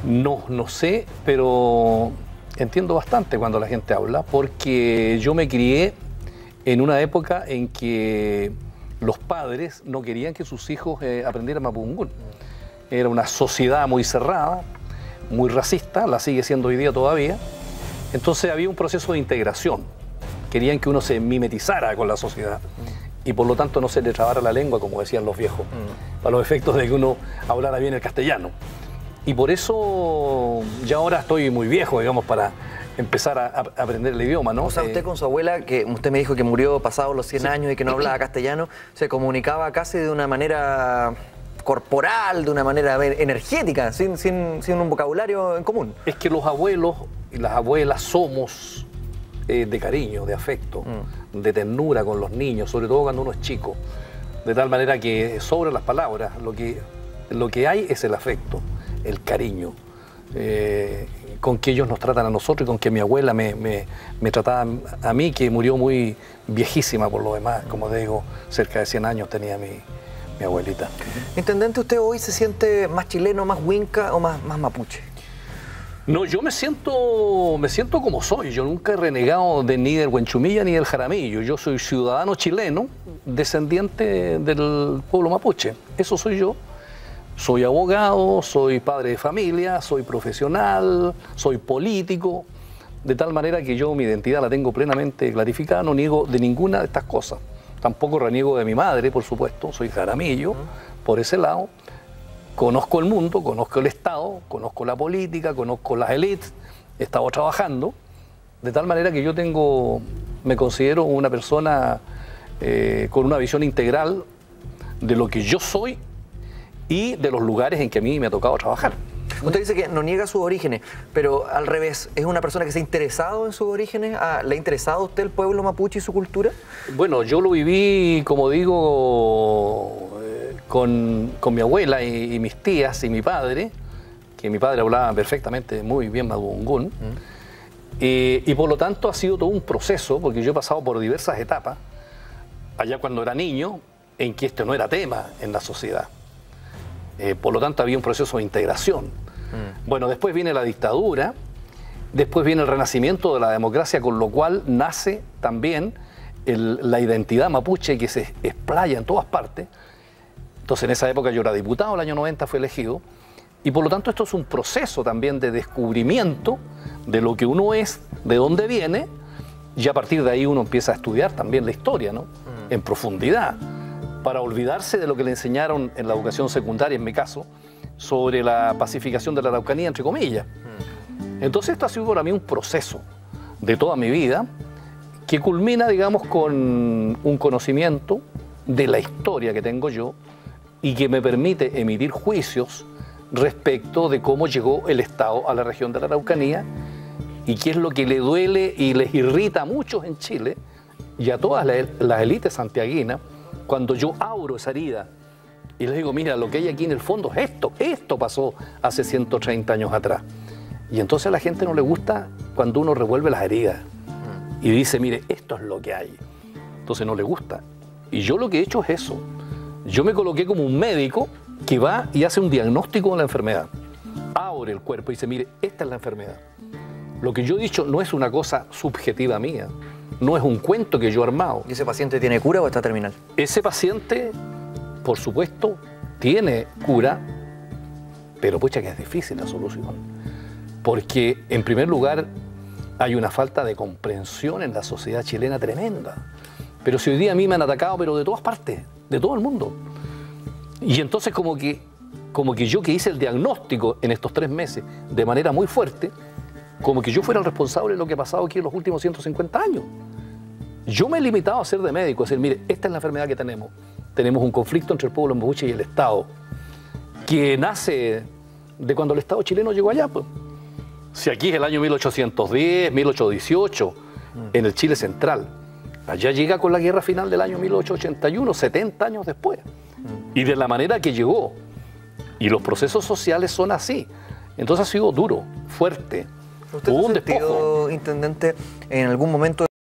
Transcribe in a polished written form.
No, no sé, pero entiendo bastante cuando la gente habla, porque yo me crié en una época en que los padres no querían que sus hijos aprendieran mapudungún. Era una sociedad muy cerrada, muy racista, la sigue siendo hoy día todavía. Entonces había un proceso de integración. Querían que uno se mimetizara con la sociedad y por lo tanto no se le trabara la lengua, como decían los viejos, para los efectos de que uno hablara bien el castellano. Y por eso ya ahora estoy muy viejo, digamos, para empezar a aprender el idioma, ¿no? O sea, usted con su abuela, que usted me dijo que murió pasados los 100 años y que no hablaba castellano, se comunicaba casi de una manera corporal, de una manera energética, sin un vocabulario en común. Es que los abuelos y las abuelas somos de cariño, de afecto, de ternura con los niños, sobre todo cuando uno es chico. De tal manera que sobre las palabras, lo que hay es el afecto, el cariño, con que ellos nos tratan a nosotros y con que mi abuela me trataba a mí, que murió muy viejísima por lo demás, como te digo, cerca de 100 años tenía mi abuelita. Intendente, ¿usted hoy se siente más chileno, más huinca o más mapuche? No, yo me siento como soy. Yo nunca he renegado ni del Huenchumilla ni del Jaramillo. Yo soy ciudadano chileno, descendiente del pueblo mapuche. Eso soy yo. Soy abogado, soy padre de familia, soy profesional, soy político. De tal manera que yo mi identidad la tengo plenamente clarificada, no niego de ninguna de estas cosas. Tampoco reniego de mi madre, por supuesto, soy jaramillo, por ese lado. Conozco el mundo, conozco el Estado, conozco la política, conozco las élites, he estado trabajando, de tal manera que yo me considero una persona con una visión integral de lo que yo soy y de los lugares en que a mí me ha tocado trabajar. Usted dice que no niega sus orígenes, pero al revés, ¿es una persona que se ha interesado en sus orígenes? ¿Le ha interesado a usted el pueblo mapuche y su cultura? Bueno, yo lo viví, como digo, con mi abuela y mis tías y mi padre, que mi padre hablaba perfectamente muy bien mapudungún, y por lo tanto ha sido todo un proceso, porque yo he pasado por diversas etapas, allá cuando era niño, en que esto no era tema en la sociedad. Por lo tanto había un proceso de integración. Bueno, después viene la dictadura, después viene el renacimiento de la democracia, con lo cual nace también la identidad mapuche que se explaya en todas partes. Entonces en esa época yo era diputado, el año 90 fui elegido, y por lo tanto esto es un proceso también de descubrimiento de lo que uno es, de dónde viene, y a partir de ahí uno empieza a estudiar también la historia, ¿no? En profundidad, para olvidarse de lo que le enseñaron en la educación secundaria, en mi caso, sobre la pacificación de la Araucanía, entre comillas. Entonces esto ha sido para mí un proceso de toda mi vida que culmina, digamos, con un conocimiento de la historia que tengo yo y que me permite emitir juicios respecto de cómo llegó el Estado a la región de la Araucanía y qué es lo que le duele y les irrita a muchos en Chile y a todas las élites santiaguinas cuando yo abro esa herida y les digo, mira, lo que hay aquí en el fondo es esto pasó hace 130 años atrás. Y entonces a la gente no le gusta cuando uno revuelve las heridas y dice, mire, esto es lo que hay. Entonces no le gusta. Y yo lo que he hecho es eso. Yo me coloqué como un médico que va y hace un diagnóstico de la enfermedad. Abre el cuerpo y dice, mire, esta es la enfermedad. Lo que yo he dicho no es una cosa subjetiva mía, no es un cuento que yo he armado. ¿Y ese paciente tiene cura o está terminal? Ese paciente, por supuesto, tiene cura, pero pucha que es difícil la solución. Porque, en primer lugar, hay una falta de comprensión en la sociedad chilena tremenda. Pero si hoy día a mí me han atacado, pero de todas partes, de todo el mundo. Y entonces como que yo que hice el diagnóstico en estos 3 meses de manera muy fuerte, como que yo fuera el responsable de lo que ha pasado aquí en los últimos 150 años. Yo me he limitado a ser de médico, a decir, mire, esta es la enfermedad que tenemos. Tenemos un conflicto entre el pueblo mapuche y el Estado, que nace de cuando el Estado chileno llegó allá. Pues. Si aquí es el año 1810, 1818, en el Chile central. Allá llega con la guerra final del año 1881, 70 años después. Y de la manera que llegó. Y los procesos sociales son así. Entonces ha sido duro, fuerte. ¿Usted ha sentido, intendente, en algún momento